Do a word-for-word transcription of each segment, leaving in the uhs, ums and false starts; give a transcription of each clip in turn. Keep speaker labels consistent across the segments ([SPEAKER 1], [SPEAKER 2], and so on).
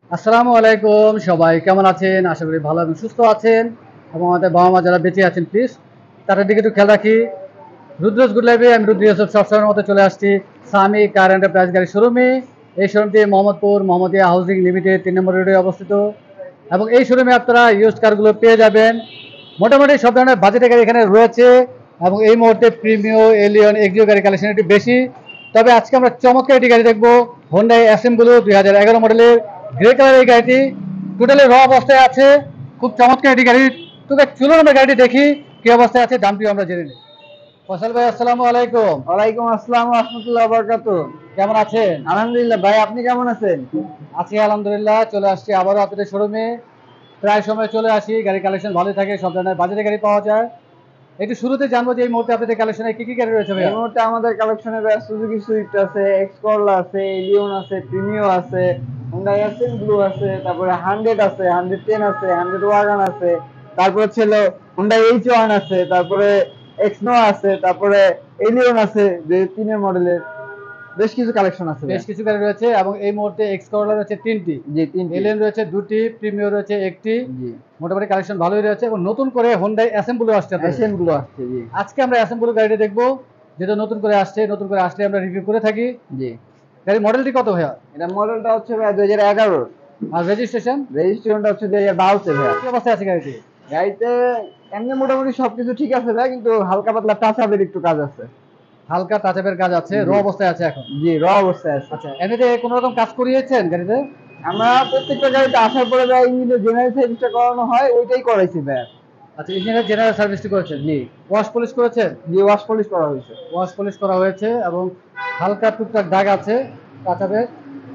[SPEAKER 1] আসসালামু আলাইকুম, সবাই কেমন আছেন? আশা করি ভালো এবং সুস্থ আছেন এবং আমাদের বাবা মা যারা বেঁচে আছেন প্লিজ তাদের দিকে একটু খেয়াল রাখি। রুদ্রজ গুড লাইফে আমি রুদ্র ইউসুফ সবসময়ের মতো চলে আসছি সামি কার এন্টারপ্রাইজ গাড়ি শোরুমে। এই শোরুমটি মোহাম্মদপুর মোহাম্মদিয়া হাউজিং লিমিটেড তিন নম্বর রোডে অবস্থিত এবং এই শোরুমে আপনারা ইউজড কারগুলো পেয়ে যাবেন। মোটামুটি সব ধরনের বাজেটের গাড়ি এখানে রয়েছে এবং এই মুহূর্তে প্রিমিও এলিয়ন এক্সিও গাড়ি কালেকশন একটু বেশি। তবে আজকে আমরা চমৎকার একটি গাড়ি দেখবো, হোন্ডাই অ্যাসেম্বলো দুই হাজার এগারো মডেলের গ্রে কালার। এই গাড়িটি টোটালি র অবস্থায় আছে, খুব চমৎকার একটি গাড়ি। তোকে চলুন আমরা গাড়িটি দেখি কি অবস্থায় আছে, দামটিও আমরা জেনে নিই। ফসল ভাই আসসালামু আলাইকুম।
[SPEAKER 2] ওয়ালাইকুম আসসালাম ওয়া রাহমাতুল্লাহি ওয়া বারাকাতুহু।
[SPEAKER 1] কেমন আছেন?
[SPEAKER 2] আলহামদুলিল্লাহ ভাই, আপনি কেমন আছেন?
[SPEAKER 1] আছি আলহামদুলিল্লাহ। চলে আসছি আবারও আপনাদের শোরুমে। প্রায় সময় চলে আসি, গাড়ি কালেকশন ভালোই থাকে, সব ধরনের বাজেটের গাড়ি পাওয়া যায়। একটু শুরুতে জানবো যে এই মুহূর্তে আপনাদের কালেকশনে কি কি গাড়ি রয়েছে
[SPEAKER 2] এই
[SPEAKER 1] ভাইয়া?
[SPEAKER 2] মুহূর্তে আমাদের কালেকশনে ভাই সুজুকি সুইফট আছে, এক্স করলা আছে, এলিয়ন আছে, প্রিমিও আছে, হোন্ডা এসএন ব্লু আছে, তারপরে হান্ড্রেড আছে, হান্ড্রেড টেন আছে, হান্ড্রেড ওয়াগন আছে, তারপরে ছিল হোন্ডা এইচ ওয়ান আছে, তারপরে এক্সনো আছে, তারপরে এলিয়ন আছে যে তিনের মডেলের। বেশ কিছু কালেকশন আছে
[SPEAKER 1] বেশ
[SPEAKER 2] ভাই।
[SPEAKER 1] কিছু গাড়ি রয়েছে এবং এই মুহূর্তে এক্স করলা রয়েছে তিনটি,
[SPEAKER 2] জি, তিনটি।
[SPEAKER 1] এলিয়ন রয়েছে দুটি, প্রিমিও রয়েছে একটি।
[SPEAKER 2] জি,
[SPEAKER 1] মোটামুটি কালেকশন ভালোই রয়েছে এবং নতুন করে হোন্ডাই অ্যাসেম্বলো আসছে আপনাদের।
[SPEAKER 2] এসএন ব্লু আসছে। জি,
[SPEAKER 1] আজকে আমরা অ্যাসেম্বলো গাড়িটা দেখবো, যেটা নতুন করে আসছে। নতুন করে আসলে আমরা রিভিউ করে থাকি।
[SPEAKER 2] জি।
[SPEAKER 1] গাড়ির মডেলটি কত ভাইয়া?
[SPEAKER 2] এটা মডেলটা হচ্ছে ভাই দুই হাজার এগারো।
[SPEAKER 1] আর রেজিস্ট্রেশন?
[SPEAKER 2] রেজিস্ট্রেশনটা হচ্ছে দুই হাজার বারো তে ভাইয়া।
[SPEAKER 1] কি অবস্থায় আছে গাড়িটি?
[SPEAKER 2] গাড়িতে এমনি মোটামুটি সবকিছু ঠিক আছে ভাই, কিন্তু হালকা পাতলা টাচ আপের একটু কাজ আছে।
[SPEAKER 1] হালকা টাচআপের কাজ আছে, র
[SPEAKER 2] জি।
[SPEAKER 1] অবস্থায় আছে এখন।
[SPEAKER 2] জি, র অবস্থায় আছে।
[SPEAKER 1] আচ্ছা, এমনিতে কোনো রকম কাজ করিয়েছেন গাড়িতে?
[SPEAKER 2] আমরা প্রত্যেকটা গাড়িতে আসার পরে ভাই ইঞ্জিনের জেনারেল সার্ভিসটা করানো হয়, ওইটাই করাইছি ভাই।
[SPEAKER 1] আচ্ছা, ইঞ্জিনের জেনারেল সার্ভিসটি করেছেন?
[SPEAKER 2] জি।
[SPEAKER 1] ওয়াশ পলিশ করেছেন?
[SPEAKER 2] জি, ওয়াশ পলিশ করা হয়েছে।
[SPEAKER 1] ওয়াশ পলিশ করা হয়েছে এবং হালকা টুকটাক দাগ আছে টাচআপের।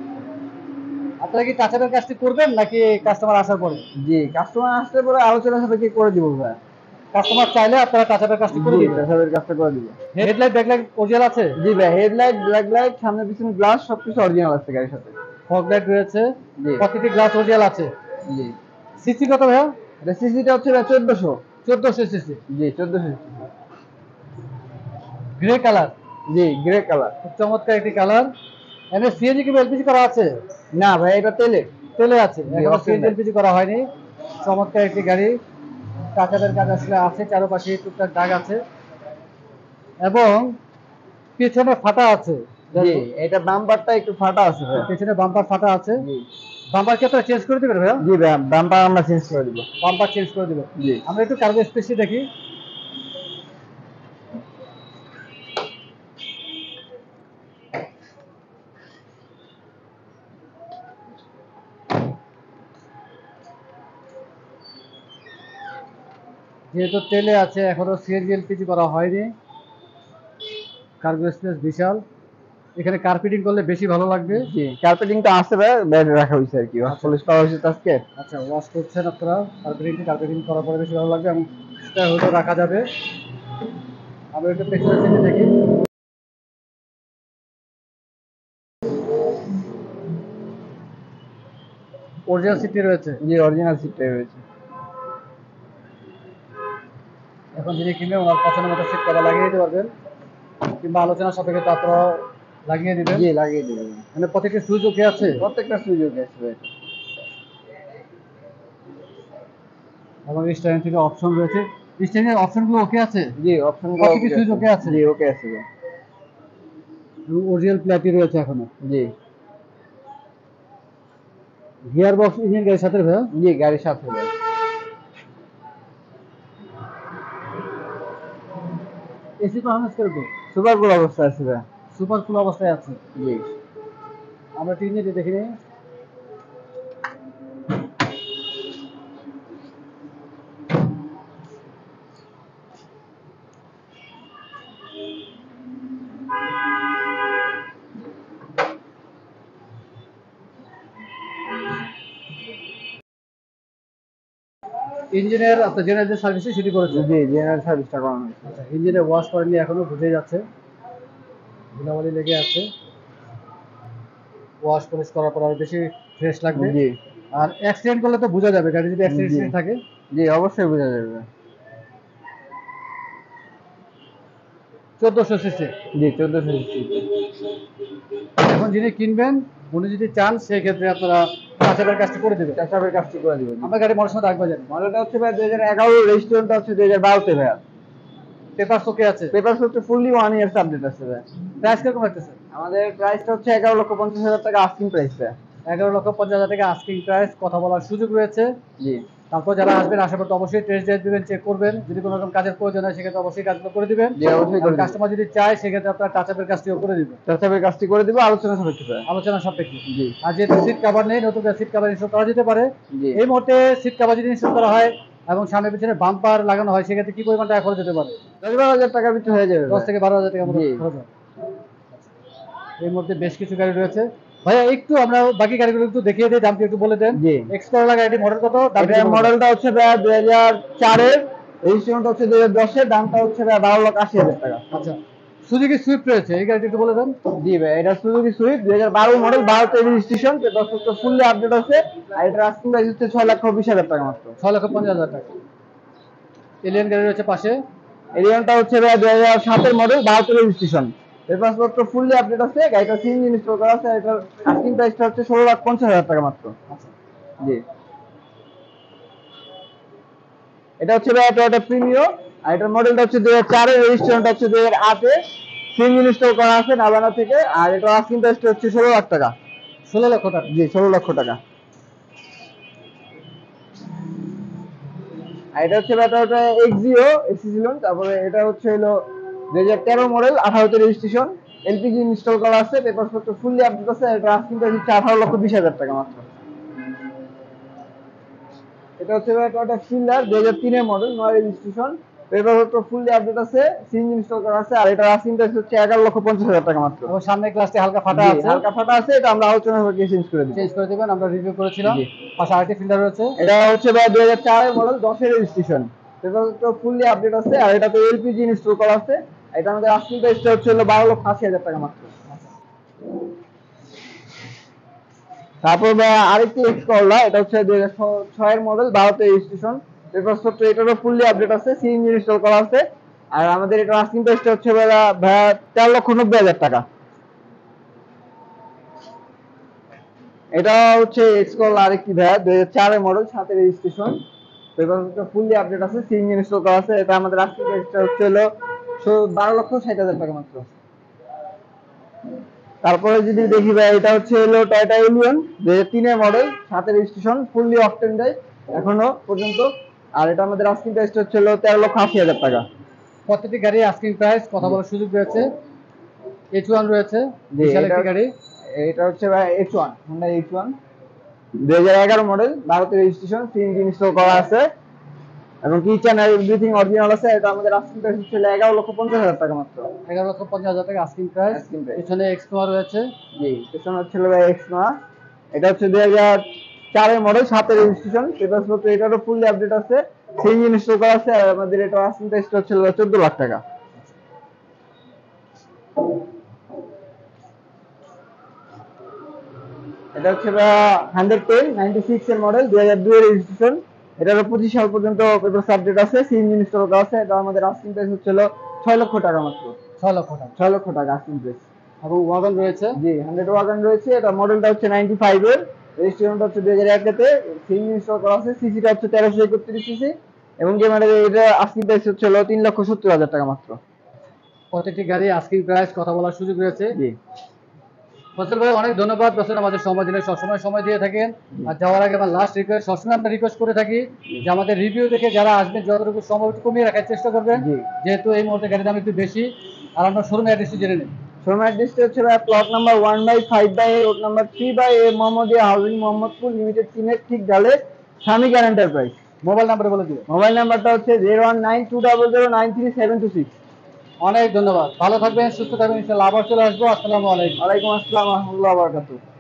[SPEAKER 1] আপনারা কি টাচআপের কাজটি করবেন নাকি কাস্টমার আসার পরে?
[SPEAKER 2] জি, কাস্টমার আসলে পরে আলোচনা সাপেক্ষে করে দিব ভাই।
[SPEAKER 1] কাস্টমার চাইলে আপনারা টাচআপের কাজটি করে
[SPEAKER 2] জি,
[SPEAKER 1] দিবেন।
[SPEAKER 2] টাচ আপের কাজটা করে দিব।
[SPEAKER 1] হেডলাইট ব্যাকলাইট অরিজিনাল আছে?
[SPEAKER 2] জি ভাই, হেডলাইট, ব্ল্যাক লাইট, সামনে পিছনে গ্লাস সবকিছু অরিজিনাল আছে গাড়ির সাথে।
[SPEAKER 1] ফগ লাইট রয়েছে,
[SPEAKER 2] জি।
[SPEAKER 1] প্রতিটি গ্লাস অরিজিনাল আছে।
[SPEAKER 2] জি।
[SPEAKER 1] সিসি কত ভাইয়া?
[SPEAKER 2] এটা সিসিটা হচ্ছে ভাই চোদ্দশো।
[SPEAKER 1] চোদ্দশো সিসি।
[SPEAKER 2] জি, চোদ্দশো সিসি।
[SPEAKER 1] গ্রে কালার,
[SPEAKER 2] জি, গ্রে কালার।
[SPEAKER 1] খুব চমৎকার একটি কালার। এমনি সিএনজি কি এলপিজি করা আছে?
[SPEAKER 2] না ভাই, এটা তেলে।
[SPEAKER 1] তেলে আছে,
[SPEAKER 2] জি,
[SPEAKER 1] এখনো
[SPEAKER 2] অপশন
[SPEAKER 1] সিএনজি
[SPEAKER 2] নাই।
[SPEAKER 1] এলপিজি করা হয়নি। চমৎকার একটি গাড়ি, টাকাদের কাজ আসলে আছে, চারপাশে টুকটাক দাগ আছে এবং পিছনে ফাটা আছে।
[SPEAKER 2] জি, এটা বাম্পারটা একটু ফাটা আছে ভাই।
[SPEAKER 1] পিছনে বাম্পার ফাটা আছে।
[SPEAKER 2] জি।
[SPEAKER 1] বাম্পার কি আপনারা চেঞ্জ করে দিবেন ভাইয়া?
[SPEAKER 2] জি ভাই, বাম্পার আমরা চেঞ্জ করে দিব।
[SPEAKER 1] বাম্পার চেঞ্জ করে দিবেন।
[SPEAKER 2] জি।
[SPEAKER 1] আমরা একটু কার্গো স্পেসটি দেখি। যেহেতু তেলে আছে, এখনো সিএনজি এলপিজি করা হয়নি। কার্গো স্পেস বিশাল, এখানে কার্পেটিং করলে বেশি ভালো লাগবে।
[SPEAKER 2] জি, কার্পেটিংটা আছে ভাই, বেডে রাখা হয়েছে আর কি। ওয়াশ পলিশ করা হয়েছে তো আজকে।
[SPEAKER 1] আচ্ছা, ওয়াশ করছেন আপনারা কার্পেটিংটি, কার্পেটিং করার পরে বেশি ভালো লাগবে এবং সেটা হয়তো রাখা যাবে। আমরা একটু পেছনের দিকে দেখি। অরিজিনাল সিটটি রয়েছে।
[SPEAKER 2] জি, অরিজিনাল সিটটাই রয়েছে।
[SPEAKER 1] এখন যিনি কিনবেন ওনার পছন্দ মতো সিট কভার লাগিয়ে দিতে পারবেন, কিংবা আলোচনার সাপেক্ষে তারপর লাগিয়ে দিবেন।
[SPEAKER 2] জি, লাগিয়ে দিবেন।
[SPEAKER 1] মানে প্রত্যেকটি সুইচ ওকে আছে?
[SPEAKER 2] প্রত্যেকটা সুযোগ আছে ভাই।
[SPEAKER 1] এবং স্টারিং থেকে অপশন রয়েছে, স্টারিং এর অপশনগুলো ওকে আছে?
[SPEAKER 2] জি, অপশনগুলো
[SPEAKER 1] প্রত্যেকটি
[SPEAKER 2] ওকে
[SPEAKER 1] সুইচ
[SPEAKER 2] আছে।
[SPEAKER 1] ওকে আছে?
[SPEAKER 2] জি, ওকে আছে ভাই।
[SPEAKER 1] এবং অরিজিনাল প্লাটি রয়েছে এখনো।
[SPEAKER 2] জি।
[SPEAKER 1] গিয়ার বক্স ইঞ্জিন গাড়ির সাথে ভাইয়া?
[SPEAKER 2] জি, গাড়ির সাথে ভাই।
[SPEAKER 1] এসি পারফরমেন্স করে তো?
[SPEAKER 2] সুপার কুল অবস্থায় আছে ভাই।
[SPEAKER 1] সুপার কুল অবস্থায় আছে।
[SPEAKER 2] জি।
[SPEAKER 1] আমরা টিনে দেখে নিই। ইঞ্জিনের আপনার জেনারেল যে সার্ভিস সেটি করেছে?
[SPEAKER 2] জি, জেনারেল সার্ভিসটা করানো হয়েছে।
[SPEAKER 1] আচ্ছা, ইঞ্জিনে ওয়াশ করেননি এখনো, বুঝে যাচ্ছে ধুলাবালি লেগে আছে। ওয়াশ পলিশ করার পর আরো বেশি ফ্রেশ লাগবে।
[SPEAKER 2] জি।
[SPEAKER 1] আর অ্যাক্সিডেন্ট করলে তো বোঝা যাবে, গাড়ি যদি
[SPEAKER 2] জি।
[SPEAKER 1] অ্যাক্সিডেন্ট থাকে।
[SPEAKER 2] জি, অবশ্যই বোঝা যাবে।
[SPEAKER 1] চোদ্দশো সিসি।
[SPEAKER 2] জি, চোদ্দশো সিসি।
[SPEAKER 1] এখন যিনি কিনবেন উনি যদি চান সেই ক্ষেত্রে আপনারা চাচাবের কাজটি করে দেবেন।
[SPEAKER 2] চাচাবের কাজটি করে দিবেন।
[SPEAKER 1] আমরা গাড়ি মডেল সময় রাখবো জানি।
[SPEAKER 2] মডেলটা হচ্ছে ভাই দুই হাজার এগারো, রেজিস্ট্রেশনটা হচ্ছে দুই হাজার বারোতে ভাই।
[SPEAKER 1] পেপার ওকে আছে?
[SPEAKER 2] পেপার হচ্ছে ফুললি ওয়ান ইয়ার্স আপডেট আছে ভাই।
[SPEAKER 1] প্রাইস কিরকম রাখতেছেন?
[SPEAKER 2] আমাদের প্রাইসটা হচ্ছে এগারো লক্ষ পঞ্চাশ হাজার টাকা আস্কিং প্রাইস ভাই।
[SPEAKER 1] এগারো লক্ষ পঞ্চাশ হাজার টাকা আস্কিং প্রাইস, কথা বলার সুযোগ রয়েছে।
[SPEAKER 2] জি।
[SPEAKER 1] তারপর যারা আসবেন আশা করতে অবশ্যই টেস্ট ড্রাইভ দিবেন, চেক করবেন, যদি কোনো রকম কাজের প্রয়োজন হয় সেক্ষেত্রে অবশ্যই কাজগুলো করে দিবেন।
[SPEAKER 2] জি অবশ্যই করে দিবেন।
[SPEAKER 1] কাস্টমার যদি চায় সেক্ষেত্রে আপনার টাচআপের কাজটিও করে দিবেন।
[SPEAKER 2] টাচআপের কাজটি করে দিব আলোচনা সাপেক্ষে।
[SPEAKER 1] আলোচনা সাপেক্ষে।
[SPEAKER 2] জি।
[SPEAKER 1] আর যেহেতু সিট কভার নেই, নতুন সিট কভার ইনস্টল করা যেতে পারে।
[SPEAKER 2] জি।
[SPEAKER 1] এই মুহূর্তে সিট কভার যদি ইনস্টল করা হয় এবং সামনে পিছনে বাম্পার লাগানো হয় সেক্ষেত্রে কি পরিমাণ টাকা খরচ যেতে পারে?
[SPEAKER 2] দশ বারো হাজার টাকার ভিতরে হয়ে যাবে।
[SPEAKER 1] দশ থেকে বারো হাজার টাকা মতো খরচ হয়। এই মুহূর্তে বেশ কিছু গাড়ি রয়েছে। ভাইয়া একটু আমরা বাকি গাড়িগুলো একটু দেখিয়ে দিই, দামটি একটু বলে দেন।
[SPEAKER 2] জি।
[SPEAKER 1] এক্সকোলা গাড়িটি মডেল কত?
[SPEAKER 2] এটার মডেলটা হচ্ছে ভাই দুই হাজার চারের, রেজিস্ট্রেশনটা হচ্ছে দুই হাজার দশের, দামটা হচ্ছে ভাই বারো লক্ষ আশি হাজার টাকা।
[SPEAKER 1] আচ্ছা, সুজুকি সুইফট রয়েছে, এই গাড়িটি একটু বলে দেন।
[SPEAKER 2] জি ভাই, এটা সুজুকি সুইফট দুই হাজার বারো মডেল, বারোতে রেজিস্ট্রেশন, পেপার তো ফুললি আপডেট আছে। আর এটার আস্কিং প্রাইস হচ্ছে ছয় লক্ষ বিশ হাজার টাকা মাত্র।
[SPEAKER 1] ছয় লক্ষ পঞ্চাশ হাজার টাকা। এলিয়ন গাড়ি রয়েছে পাশে।
[SPEAKER 2] এলিয়নটা হচ্ছে ভাই দুই হাজার সাতের মডেল, বারোতে রেজিস্ট্রেশন, পেপার পত্র ফুললি আপডেট আছে। গাড়িটা সিএনজি ইনস্টল করা আছে। এটার আস্কিং প্রাইসটা হচ্ছে ষোলো লাখ পঞ্চাশ হাজার টাকা মাত্র। জি। এটা হচ্ছে ভাই টয়োটা প্রিমিও, আর এটার মডেলটা হচ্ছে দুই হাজার চারের, রেজিস্ট্রেশনটা হচ্ছে দুই হাজার আটে, সিএনজি ইনস্টল করা আছে নাভানা থেকে। আর এটার আস্কিং প্রাইসটা হচ্ছে ষোলো লাখ টাকা।
[SPEAKER 1] ষোলো লক্ষ টাকা।
[SPEAKER 2] জি, ষোলো লক্ষ টাকা। আর এটা হচ্ছে টয়োটা এক্সিও এক্সিলন। তারপরে এটা হচ্ছে হলো দুই হাজার তেরো মডেল, আঠারোতে রেজিস্ট্রেশন, এলপিজি ইনস্টল করা আছে, পেপার পত্র ফুললি আপডেট আছে। এটার আস্কিং প্রাইস হচ্ছে আঠারো লক্ষ বিশ হাজার টাকা মাত্র। এটা হচ্ছে টয়োটা ফিল্ডার দুই হাজার তিনের মডেল, নয় রেজিস্ট্রেশন, পেপার পত্র ফুললি আপডেট আছে, সিএনজি ইনস্টল করা আছে। আর এটার আস্কিং প্রাইস হচ্ছে এগারো লক্ষ পঞ্চাশ হাজার টাকা মাত্র।
[SPEAKER 1] এবং সামনে গ্লাসটি হালকা ফাটা আছে।
[SPEAKER 2] হালকা ফাটা আছে, এটা আমরা আলোচনা করে চেঞ্জ করে দিই।
[SPEAKER 1] চেঞ্জ করে দিবেন, আমরা রিভিউ করেছিলাম। পাশে আরেকটি ফিল্টার রয়েছে।
[SPEAKER 2] এটা হচ্ছে ভাই দুই হাজার চারের মডেল, দশের রেজিস্ট্রেশন, পেপার পত্র ফুললি আপডেট আছে। আর এটাতে এলপিজি ইনস্টল করা আছে। এটা আমাদের আস্কিং প্রাইসটা হচ্ছে হলো বারো লক্ষ আশি হাজার টাকা মাত্র। তারপর আরেকটি এক্সকরলা, এটা হচ্ছে দুই হাজার ছয়ের মডেল, বারোতে রেজিস্ট্রেশন, পেপার পত্র এটারও ফুললি আপডেট আছে, সিএনজি ইনস্টল করা আছে। আর আমাদের এটা আস্কিং প্রাইসটা হচ্ছে ভাইয়া তেরো লক্ষ নব্বই হাজার টাকা। এটা হচ্ছে এক্সকরলা আরেকটি ভাইয়া দুই হাজার চারের মডেল, সাতের রেজিস্ট্রেশন, পেপার পত্র ফুললি আপডেট আছে, সিএনজি ইনস্টল করা আছে। এটা আমাদের আস্কিং প্রাইসটা হচ্ছে হলো বারো লক্ষ ষাট হাজার টাকা মাত্র। তারপরে যদি দেখি ভাই, এটা হচ্ছে হলো টয়োটা এলিয়ন দুই হাজার তিনের মডেল, সাতের রেজিস্ট্রেশন, ফুললি অকটেন ড্রাইভ এখনো পর্যন্ত। আর এটা আমাদের আস্কিং প্রাইসটা হচ্ছে হলো তেরো লক্ষ আশি হাজার টাকা।
[SPEAKER 1] প্রত্যেকটি গাড়ি আস্কিং প্রাইস, কথা বলার সুযোগ রয়েছে। এইচ ওয়ান রয়েছে, বিশাল একটি গাড়ি।
[SPEAKER 2] এটা হচ্ছে ভাই H one, Honda H one দুই হাজার এগারো মডেল, ভারতের রেজিস্ট্রেশন, সিএনজি ইনস্টল করা আছে এবং কিচেন আর এভরিথিং অরিজিনাল আছে। এটা আমাদের আস্কিং প্রাইস হচ্ছে এগারো লক্ষ পঞ্চাশ হাজার টাকা মাত্র।
[SPEAKER 1] এগারো লক্ষ পঞ্চাশ হাজার টাকা আস্কিং প্রাইস। পিছনে এক্সনোয়া রয়েছে।
[SPEAKER 2] জি, পিছনে হচ্ছে ভাই এক্সনোয়া। এটা হচ্ছে দুই হাজার চারের মডেল, সাতের রেজিস্ট্রেশন, পেপার পত্র এটারও ফুললি আপডেট আছে, সিএনজি ইনস্টল করা আছে। আর আমাদের এটা আস্কিং প্রাইসটা হচ্ছে চোদ্দ লাখ টাকা। এটা হচ্ছে হান্ড্রেড টেন নাইনটি সিক্স এর মডেল, দুই হাজার দুই এর রেজিস্ট্রেশন, এটার পঁচিশ সাল পর্যন্ত পেপার আপডেট আছে, সিএনজি ইনস্টল করা আছে। এটা আমাদের আস্কিং প্রাইস হচ্ছে ছয় লক্ষ টাকা মাত্র।
[SPEAKER 1] ছয় লক্ষ টাকা।
[SPEAKER 2] ছয় লক্ষ টাকা আস্কিং প্রাইস।
[SPEAKER 1] এবং ওয়াগন রয়েছে।
[SPEAKER 2] জি, হান্ড্রেড ওয়াগন রয়েছে। এটা মডেলটা হচ্ছে নাইনটি ফাইভ এর, রেজিস্ট্রেশনটা হচ্ছে দুই হাজার একেতে, সিএনজি ইনস্টল করা আছে, সিসিটা হচ্ছে তেরোশো একত্রিশ সিসি এবং যে মডেল এটা আস্কিং প্রাইস হচ্ছে তিন লক্ষ সত্তর হাজার টাকা মাত্র।
[SPEAKER 1] প্রত্যেকটি গাড়ি আস্কিং প্রাইস, কথা বলার সুযোগ রয়েছে।
[SPEAKER 2] জি।
[SPEAKER 1] ফসল ভাই অনেক ধন্যবাদ, ফসল আমাদের সময় দিলে সবসময় সময় দিয়ে থাকেন। আর যাওয়ার আগে আমার লাস্ট রিকোয়েস্ট, সবসময় আমরা রিকোয়েস্ট করে থাকি যে আমাদের রিভিউ দেখে যারা আসবেন যতটুকু সময় একটু কমিয়ে রাখার চেষ্টা করবেন, যেহেতু এই মুহূর্তে গাড়ির দাম একটু বেশি। আর আমরা শোরুম অ্যাড্রেসটি জেনে নিই।
[SPEAKER 2] শোরুম অ্যাড্রেসটা হচ্ছে plot number one by five by road number three by A Mohammadia housing, Mohammadpur limited, সিমের ঠিক ডালে, স্বামী এন্টারপ্রাইজ।
[SPEAKER 1] মোবাইল নাম্বার বলে দিও।
[SPEAKER 2] মোবাইল নাম্বারটা হচ্ছে zero one nine two double zero nine three seven two six.
[SPEAKER 1] অনেক ধন্যবাদ, ভালো থাকবেন, সুস্থ থাকবেন, ইনশাআল্লাহ আবার চলে আসবো। আসসালামু আলাইকুম।
[SPEAKER 2] ওয়ালাইকুম আসসালাম ওয়া রাহমাতুল্লাহি ওয়া বারাকাতুহু।